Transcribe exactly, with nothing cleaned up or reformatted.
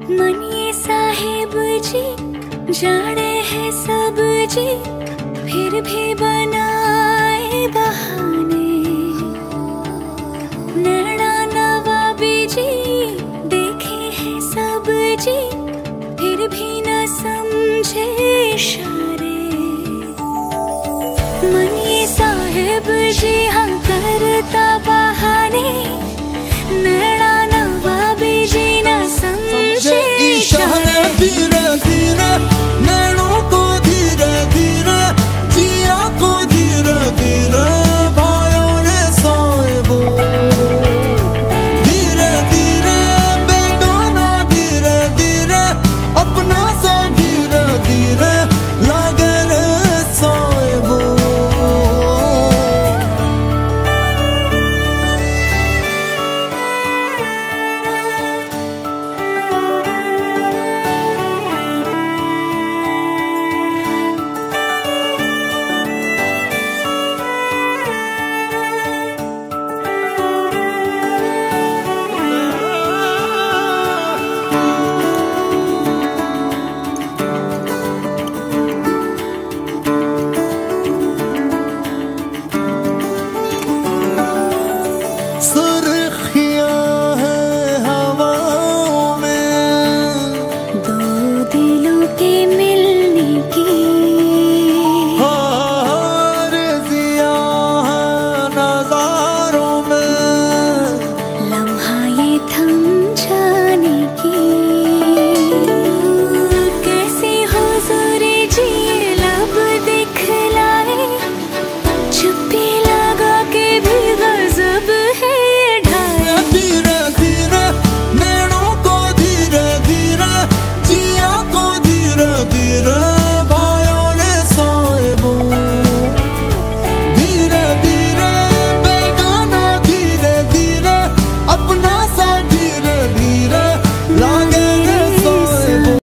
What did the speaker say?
मनिए साहिब जी जाने हैं सब जी, फिर भी बनाए बहाने। नैना नवाबी जी देखे हैं सब जी, फिर भी न समझे इशारे। मनिए साहिब जी हाँ करता